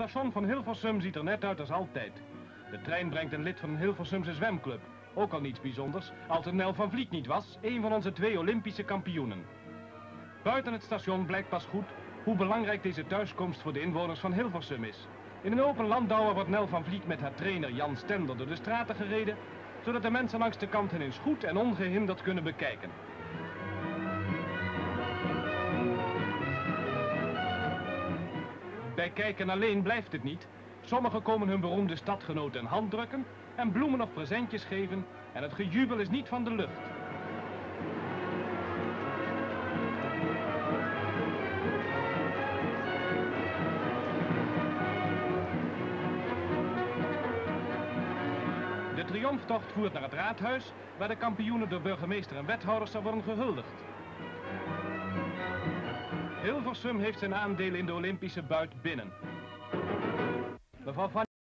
station van Hilversum ziet er net uit als altijd. De trein brengt een lid van een Hilversumse zwemclub. Ook al niets bijzonders, als het Nel van Vliet niet was, een van onze 2 Olympische kampioenen. Buiten het station blijkt pas goed hoe belangrijk deze thuiskomst voor de inwoners van Hilversum is. In een open landauer wordt Nel van Vliet met haar trainer Jan Stender door de straten gereden, zodat de mensen langs de kant hen eens goed en ongehinderd kunnen bekijken. Bij kijken alleen blijft het niet. Sommigen komen hun beroemde stadgenoten een hand drukken en bloemen of presentjes geven en het gejubel is niet van de lucht. De triomftocht voert naar het raadhuis, waar de kampioenen door burgemeester en wethouders zal worden gehuldigd. Hilversum heeft zijn aandeel in de Olympische buit binnen. Mevrouw Van